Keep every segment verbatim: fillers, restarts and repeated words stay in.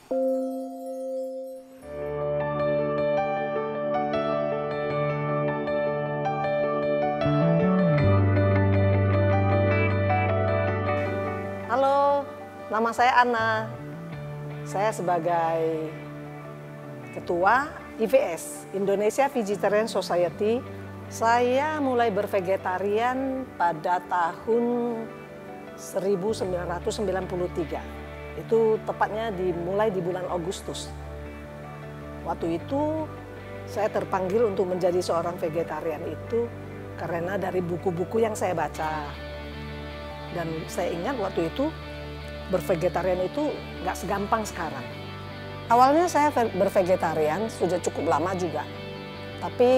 Halo, nama saya Anna. Saya sebagai Ketua I V S, Indonesia Vegetarian Society. Saya mulai bervegetarian pada tahun seribu sembilan ratus sembilan puluh tiga. Itu tepatnya dimulai di bulan Agustus. Waktu itu saya terpanggil untuk menjadi seorang vegetarian itu karena dari buku-buku yang saya baca. Dan saya ingat waktu itu bervegetarian itu nggak segampang sekarang. Awalnya saya bervegetarian sudah cukup lama juga. Tapi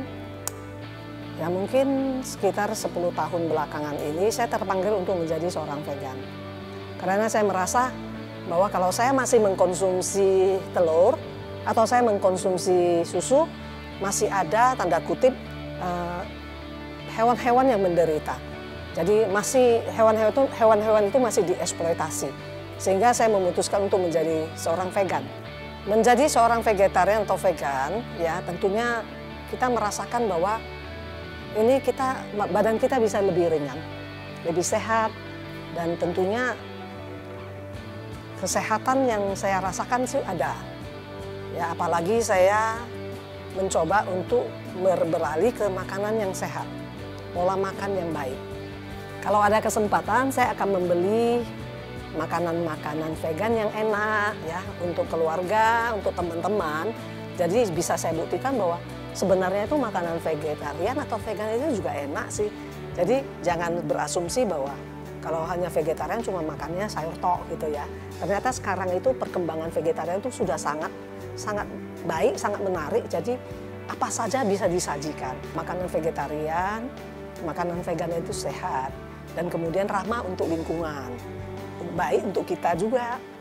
ya mungkin sekitar sepuluh tahun belakangan ini saya terpanggil untuk menjadi seorang vegan. Karena saya merasa bahwa kalau saya masih mengkonsumsi telur atau saya mengkonsumsi susu, masih ada tanda kutip hewan-hewan yang menderita. Jadi masih hewan-hewan itu, hewan-hewan itu masih dieksploitasi. Sehingga saya memutuskan untuk menjadi seorang vegan. Menjadi seorang vegetarian atau vegan, ya tentunya kita merasakan bahwa ini kita badan kita bisa lebih ringan, lebih sehat, dan tentunya kesehatan yang saya rasakan sih ada. Ya apalagi saya mencoba untuk beralih ke makanan yang sehat, pola makan yang baik. Kalau ada kesempatan, saya akan membeli makanan-makanan vegan yang enak ya untuk keluarga, untuk teman-teman. Jadi bisa saya buktikan bahwa sebenarnya itu makanan vegetarian atau vegan itu juga enak sih. Jadi jangan berasumsi bahwa kalau hanya vegetarian cuma makannya sayur tok gitu ya. Ternyata sekarang itu perkembangan vegetarian itu sudah sangat sangat baik, sangat menarik. Jadi apa saja bisa disajikan. Makanan vegetarian, makanan vegan itu sehat. Dan kemudian ramah untuk lingkungan, baik untuk kita juga.